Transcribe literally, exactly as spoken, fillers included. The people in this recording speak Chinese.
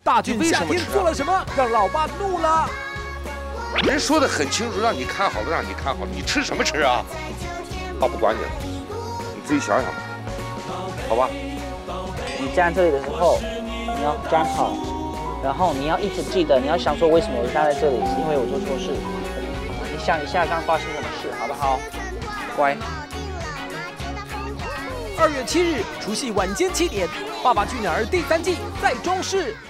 大俊夏天做了什么让老爸怒了？ 人说的很清楚，让你看好了，让你看好了，你吃什么吃啊？爸不管你了，你自己想想吧，好吧？ 你站这里的时候，你要站好，然后你要一直记得，你要想说为什么我站在这里，是因为我做错事。你想一下刚发生什么事，好不好？乖。 二月七日，除夕晚间七点，《爸爸去哪儿》第三季在中视。